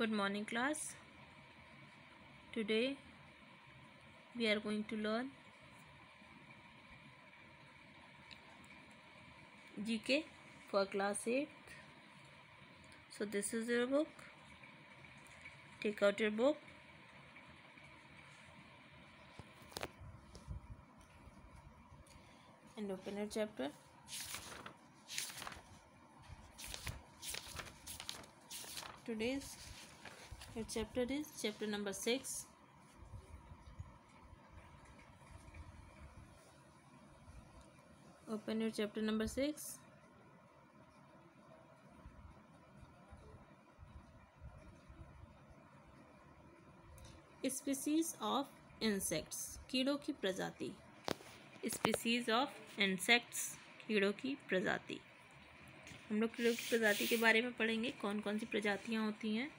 Good morning, class. Today we are going to learn GK for class 8. So this is your book. Take out your book. And open your chapter. Today's your chapter is chapter number 6. Open your chapter number 6. Species of insects. कीड़ों की प्रजाति. Species of insects. कीड़ों की प्रजाति. हम लोग कीड़ों की प्रजाति के बारे में पढ़ेंगे. कौन कौन सी प्रजातियां होती हैं.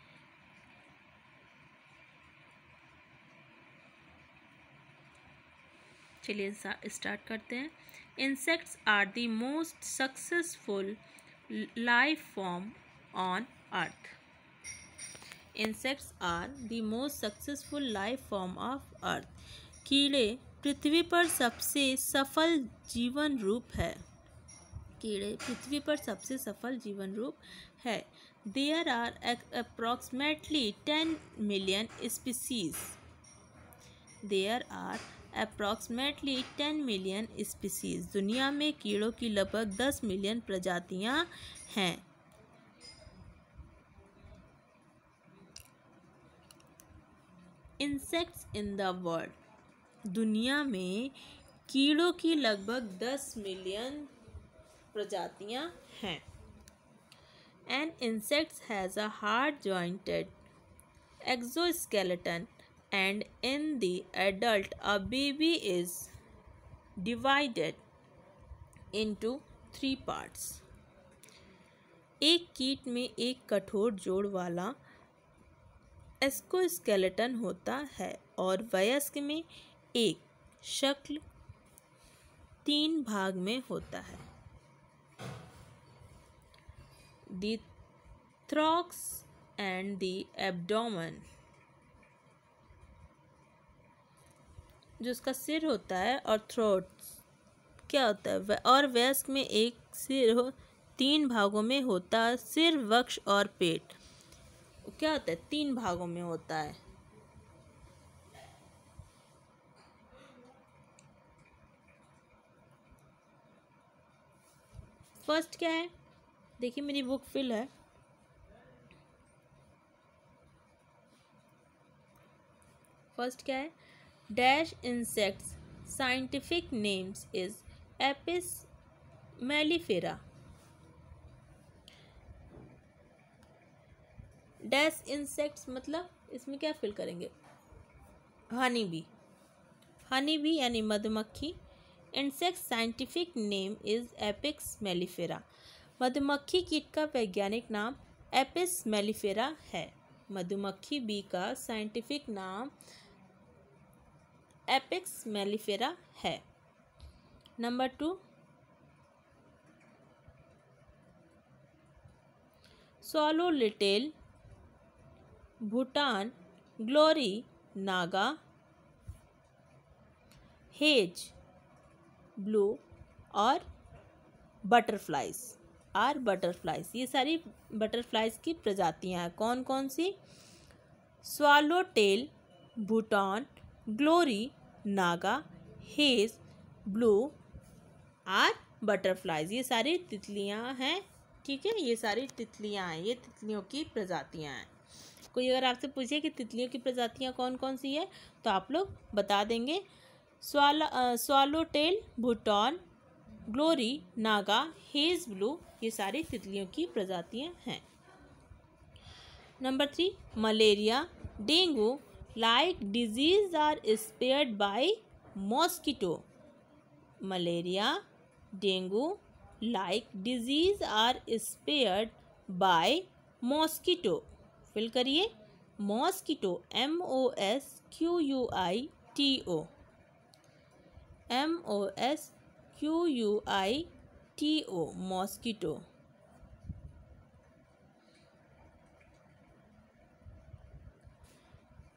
चलिए स्टार्ट करते हैं. Insects are the most successful life form on earth. Insects are the most successful life form of earth. कीड़े पृथ्वी पर सबसे सफल जीवन रूप है. कीड़े पृथ्वी पर सबसे सफल जीवन रूप है. There are approximately 10 million species. There are approximately 10 million species. दुनिया में कीड़ों की लगभग 10 मिलियन प्रजातियां हैं. Insects in the world. दुनिया में कीड़ों की लगभग 10 मिलियन प्रजातियां हैं. An insect has a hard jointed exoskeleton, and in the adult a baby is divided into 3 parts. एक कीट में एक कठोर जोड़ वाला एक्सोस्केलेटन होता है और वयस्क में एक शक्ल 3 भाग में होता है. The thorax and the abdomen. जो उसका सिर होता है और थ्रोट क्या होता है और वयस्क में एक सिर 3 भागों में होता है. सिर, वक्ष और पेट क्या होता है 3 भागों में होता है. फर्स्ट क्या है. देखिए मेरी बुक फिल है. फर्स्ट क्या है. Dash insects scientific names is Apis mellifera. Dash insects मतलब इसमें क्या फिल करेंगे. हनी बी यानी मधुमक्खी. Insect scientific name is Apis mellifera. मधुमक्खी कीट का वैज्ञानिक नाम एपिस मेलिफेरा है. मधुमक्खी बी का साइंटिफिक नाम एपिस मेलिफेरा है. Number 2. Swallow little, Bhutan, glory, Naga, hedge blue और बटरफ्लाइज आर बटरफ्लाइज. ये सारी बटरफ्लाइज की प्रजातियां हैं. कौन कौन सी. Swallowtail, Bhutan, glory, Naga, hedge, blue are butterflies. ये सारी तितलियां हैं. ठीक है, ये सारी तितलियां हैं. ये तितलियों की प्रजातियां हैं. कोई अगर आपसे पूछे कि तितलियों की प्रजातियां कौन कौन सी है तो आप लोग बता देंगे. Swallowtail, Bhutan, glory, Naga, hedge, blue ये सारी तितलियों की प्रजातियां हैं. Number 3. Malaria, dengue like disease are spread by mosquito. Malaria, dengue like disease are spread by mosquito. Fill करिए. mosquito MOSQUITO. MOSQUITO mosquito.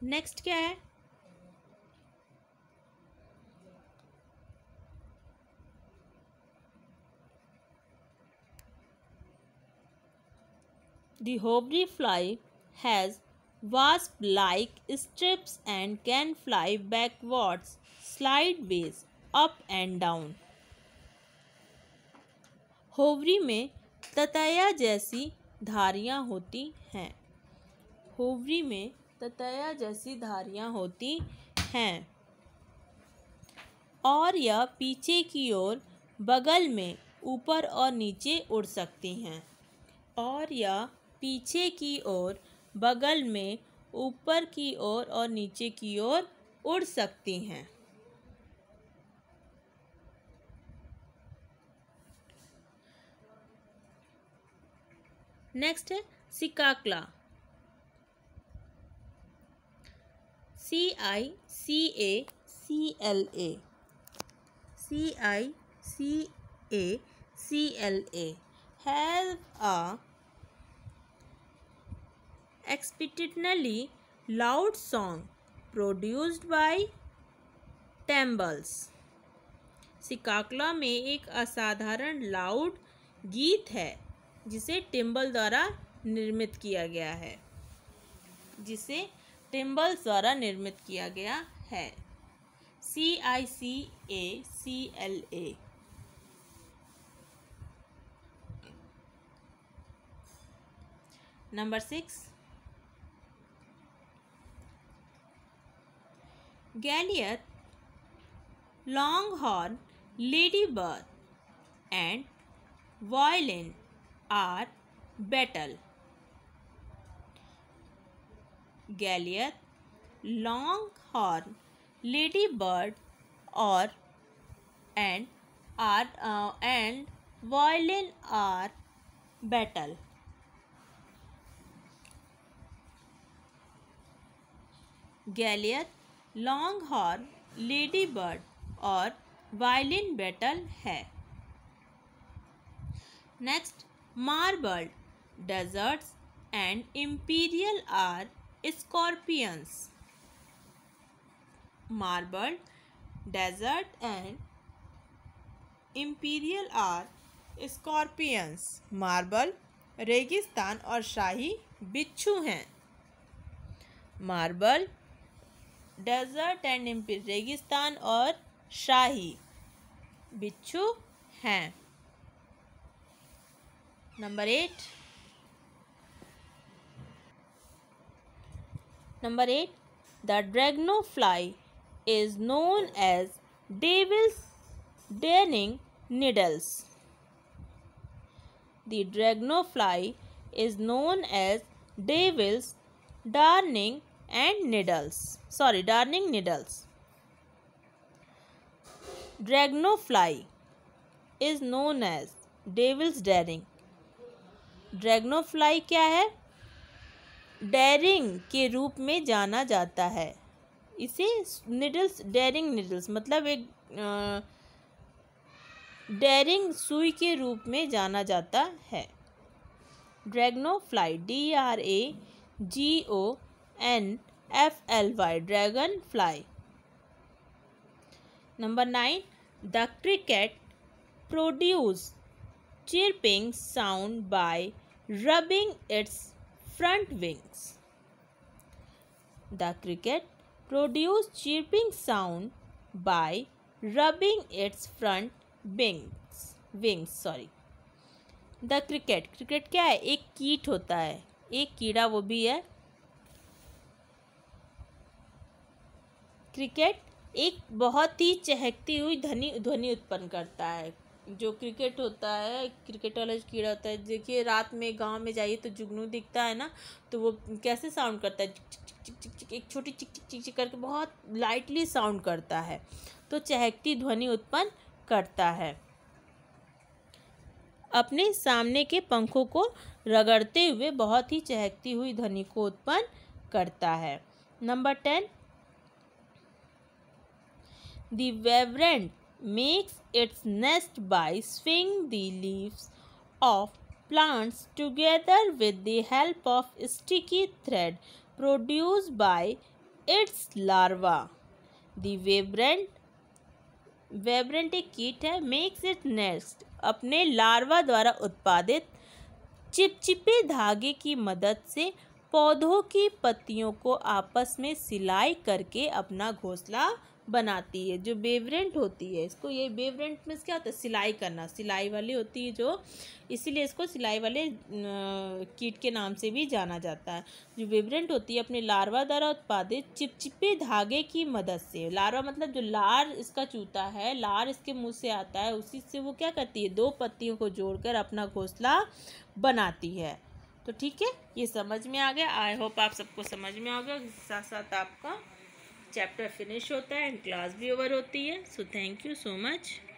Next क्या है? The hoverfly fly has wasp-like strips and can fly backwards, sideways, up and down. होवरी में ततैया जैसी धारियाँ होती हैं। होवरी में ततैया जैसी धारियाँ होती हैं और यह पीछे की ओर, बगल में, ऊपर और नीचे उड़ सकती हैं। और यह पीछे की ओर, बगल में, ऊपर की ओर और नीचे की ओर उड़ सकती हैं। नेक्स्ट है सिकाक्ला। CICACLA CICACLA have a exceptionally loud song produced by timbales. सिकाक्ला में एक असाधारण लाउड गीत है जिसे टिम्बल द्वारा निर्मित किया गया है। CICACLA। Number 6, Goliath, longhorn, ladybird and violin are battle. Goliath, longhorn, ladybird and violin are battle. Goliath, longhorn, ladybird और वायलिन बैटल है। Next, marble, deserts and imperial are scorpions. Marble, desert and imperial are scorpions. Marble, रेगिस्तान और शाही बिच्छू हैं। Marble, desert and imperial, रेगिस्तान और शाही बिच्छू हैं। Number 8, the dragonfly is known as devil's darning needles. The dragonfly is known as devil's darning needles. Dragonfly is known as devil's darning. Dragonfly क्या है? डेरिंग के रूप में जाना जाता है। इसे निडल्स, डेरिंग निडल्स मतलब एक डेरिंग सुई के रूप में जाना जाता है। Dragonfly, DRAGONFLY, dragonfly. Number 9, the cricket produce chirping sound by rubbing its front wings. The cricket produces chirping sound by rubbing its front wings. The cricket क्या है? एक कीट होता है, एक कीड़ा वो भी है। क्रिकेट एक बहुत ही चहकती हुई ध्वनि उत्पन्न करता है। जो क्रिकेट होता है, क्रिकेट वाला जो कीड़ा होता है, देखिए रात में गांव में जाइए तो जुगनू दिखता है ना, तो वो कैसे साउंड करता है? चिक चिक चिक, एक छोटी चिक चिक चिक चिक करके बहुत लाइटली साउंड करता है, तो चहकती ध्वनि उत्पन्न करता है। अपने सामने के पंखों को रगड़ते हुए बहुत ही चहकती हुई ध्वनि को उत्पन्न करता है। Number 10, the weaver ant makes its nest by swinging the leaves of plants together with the help of sticky thread produced by its larva. The weaver ant एक कीट है। मेक्स इट नेस्ट, अपने लार्वा द्वारा उत्पादित चिपचिपे धागे की मदद से पौधों की पत्तियों को आपस में सिलाई करके अपना घोंसला बनाती है। जो वेवरेंट होती है, इसको ये वेवरेंट में क्या होता है, सिलाई करना, सिलाई वाली होती है जो, इसीलिए इसको सिलाई वाले कीट के नाम से भी जाना जाता है। जो वेवरेंट होती है अपने लार्वा द्वारा उत्पादित चिपचिपे धागे की मदद से, लार्वा मतलब जो लार इसका चूता है, लार इसके मुंह से आता है, उसी से वो क्या करती है, दो पत्तियों को जोड़कर अपना घोंसला बनाती है। तो ठीक है, ये समझ में आ गया। आई होप आप सबको समझ में आ गया। साथ साथ आपका चैप्टर फिनिश होता है एंड क्लास भी ओवर होती है। So thank you so much.